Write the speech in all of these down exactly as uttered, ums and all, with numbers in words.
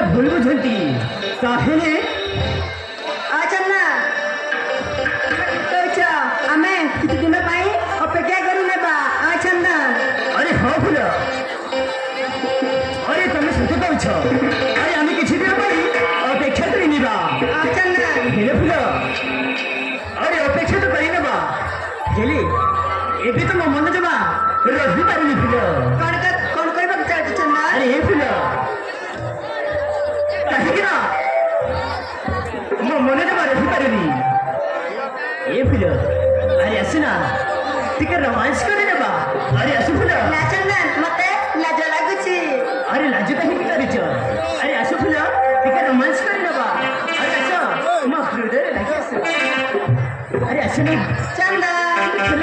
भूल बुझंती ताहेले आचन्ना तो आमे किसी दिन पाई अपेक्षा करू नेबा आचन्ना। अरे हाँ फूल अरे तुम सत कौच अरे आम किसी दिन अपेक्षा कर आचन्ना हेले फूल अरे अपेक्षा तो करवा हेले एबे तो मो मन जमा रही पारे फूल कौन कौन कहवा चाहते चन्ना। अरे हे फूल कहीं मो मन जमा रही पारे ए फूल अरे आसना टिके रोमांस कर अरे आसु फूल नाचन्ना मते लाज लागुची। अरे लाज कहीं करिच अरे आसु फूल टिके रोमांस कर अरे आस मो हृदय लगे आस अरे आसना चंदा फूल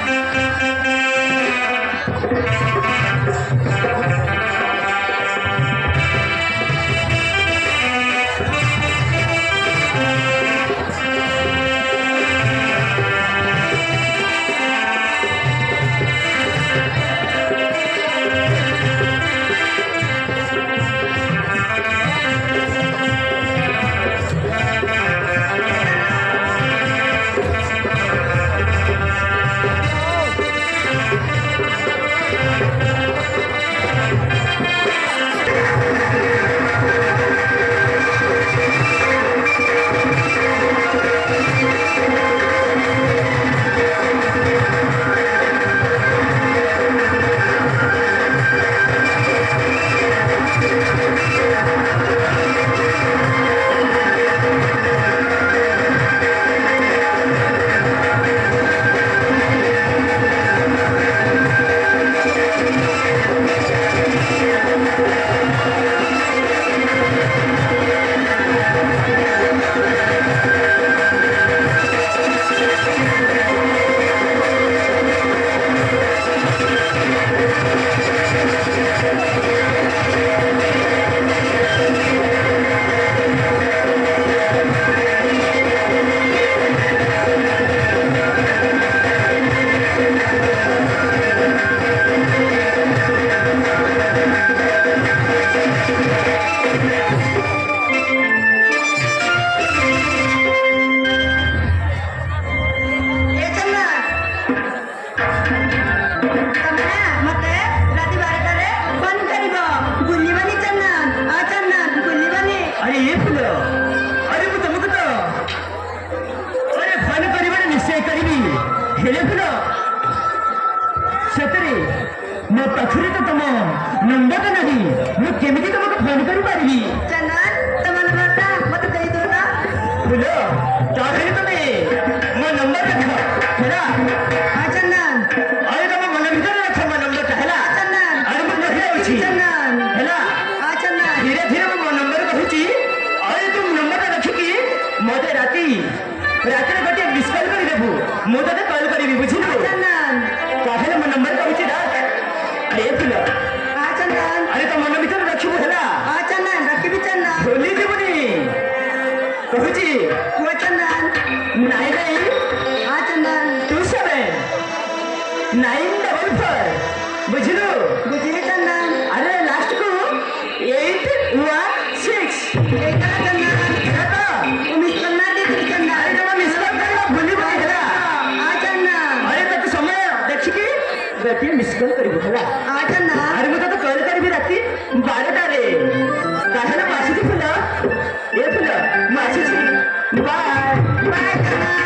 मो पाखरे तो तुम नंबर तो नहीं मु केमिति तुमको फोन करि पारिबी चंदन तुम नंबर मत कहि दो ना बोलो तारे तुमे मो नंबर रख हेला हां चंदन अरे तुम मन भीतर रख मो नंबर हेला चंदन अरे मु रखि अछि चंदन हेला हां चंदन धीरे धीरे मो नंबर कहूची अरे तुम नंबर रखि की मोते राती राती गोटे मिस कॉल करि देबू मु तते कॉल करिवि बुझिलु चंदन ताहे मो नंबर कहूची दा अरे फूल हां चंदन अरे तो मन भीतर रखिबू हेला हां चंदन रखिबी चंदन बोली देबुनी कहूची वो चंदन नाइन नाइन हां Chandan two seven nine double four बुझलु बुझिले चंदन अरे लास्ट को एट वन सिक्स एकला चंदन हेता मिस करना दे चंदन अरे तो मिस कर देला भूली पड़ी हेला हां चंदन अरे तो समय देखि की बेटी मिस कॉल करिबू हेला हां चंदन अरे मु तो कॉल करिबी राती बारह रे काहेला मासी फूल ए फूल मासी बाय बाय चंदन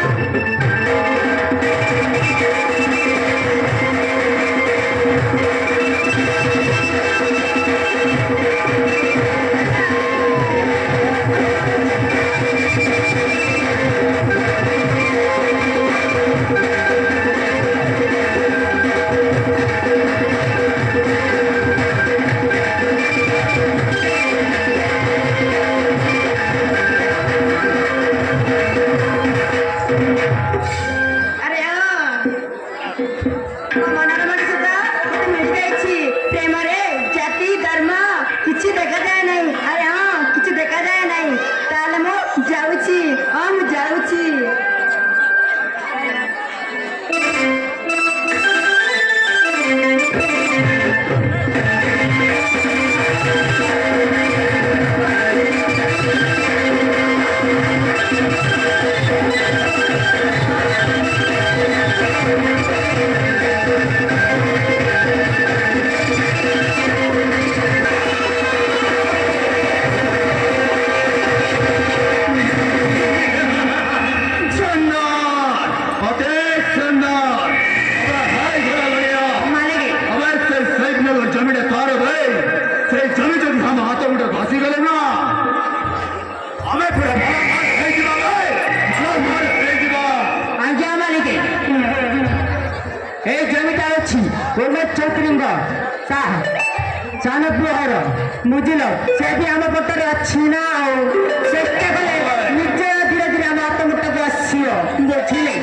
पुहर बुझल से भी आम पटरे अच्छी ना चेष्टा कले निजे धीरे धीरे आम आत्ममुक्त को आसियो बुझिले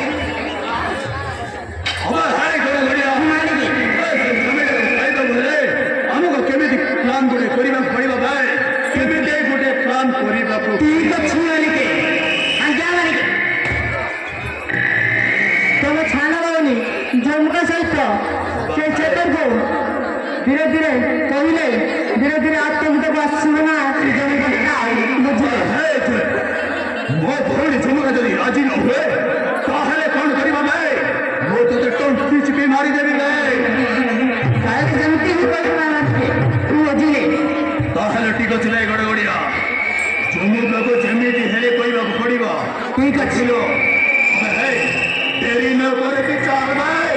आमको केमिति प्लान गोटे करबा पड़िबा भाई केमिति गोटे प्लान करबा को ठीक अछि मालिके आज्ञा मालिके तुम छाना बाबनी जमका सहित से चेतर को धीरे धीरे कहले धीरे धीरे आत्ममुक्त को आसिबो ना जमका बुझिले मो भौणी जमुका जदि राजी न हुए ताहले कौन करबा भाई मो तो टोन पिच पे मारी देबी भाई काहे जमती ही करना लागते तू बुझिले ताहले ठीक अछि नै गड़गड़िया जमुका को जेमिति हेले कहबा पड़िबा ठीक अछि लो भाई देरी न करे विचार भाई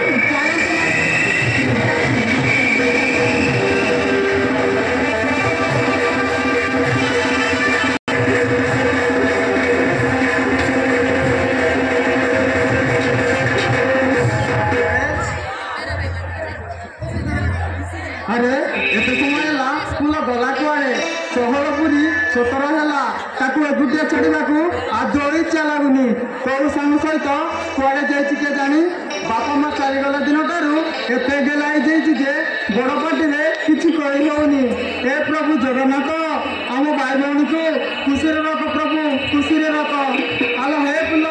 अरे एते समय ला स्कूल गला कुआड़े सहरपुरी सतर है ताकू एगुटिया छाड़ाकू आदि इच्छा लगुनि कौ सांग सहित कुआड़े जाइए किए जानी बापा माँ चालीगला दिन ठारू एते गेलाई जाइए जे बड़ पार्टी किसी कही होनी हे प्रभु जगन्नाथ आम भाई भौणी को खुशी रख प्रभु खुशी रख आलो हे पुल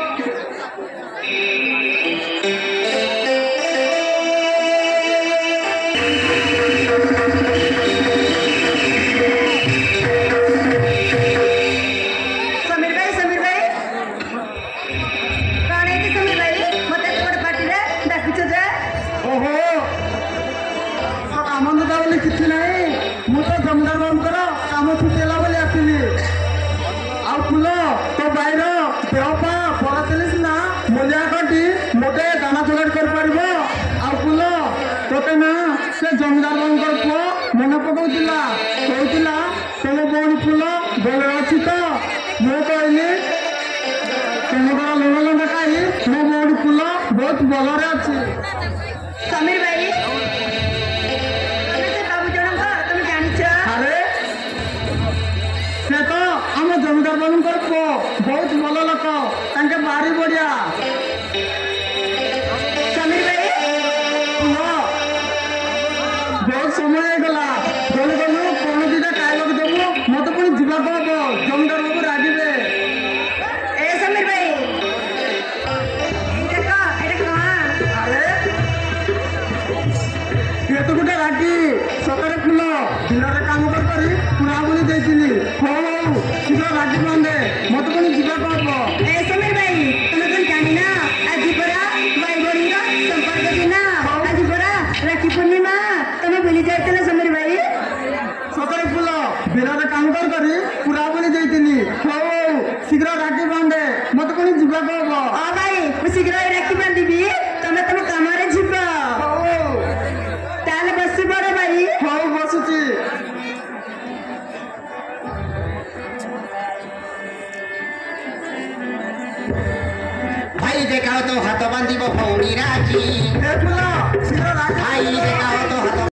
किसी नहीं मुझे जमदार बाबूर कम छुटेला बोली आसली आ फुल तो भाईर देहपा भल थी सीना मूलिया कटी मोटे दाना जोगाड़ कर फुल तोते ना से जमीदार बाबूर पुओ मन पकाउला कहला तुम बौणी फुल भल अच्छी तो मुझे कहली तुमको लुण लंका खाई मो बौणी फुल बहुत भलरे अच्छी समीर भाई से तो आम जमीदार बाबू पुओ बहुत भल लोक तांके भारी बढ़िया समीर भाई पुओ बहुत समय गला गलु गलु कौन दीटा खाइबा देबू मत पुणी जीवाक हम जमीदार बाबू रागिबे ए समीर भाई देखो एटा कहां अरे ये तो गोटे रागी सतरे फुल दिन काम कर करी पूरा बोली देती हो शीघ्र रागी बांधे मत पुणी जीवाक हम ए समीर भाई तुम कौन जानी ना आज परा भाई बड़ी का संपर्क दिन आज परा राखी पूर्णिमा तुम भूली जाते ना समीर भाई सतरे फुल बिरार काम कर करी पूरा बोली देती हो शीघ्र रागी बांधे मत पुणी जीवाक हम हाँ भाई मैं शीघ्र राखी बांधिबी तुम्हें तुम काम जीव ताले बसी पड़े भाई हो बसुची भाई देखाओ तो हाथ बांधिब भौणी राखी ए फुल शीघ्र रागी भाई देखाओ तो हाथ